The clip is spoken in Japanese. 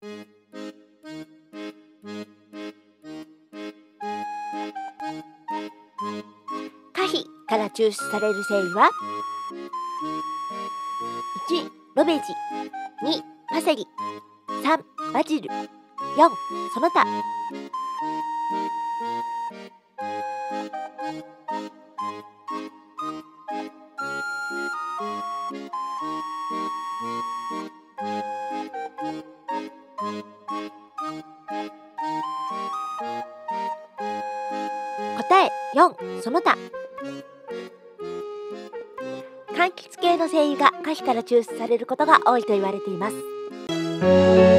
可否から抽出される精油は1、ロベジ、2、パセリ、3、バジル、4、その他。答え4、その他。柑橘系の精油が可否から抽出されることが多いと言われています。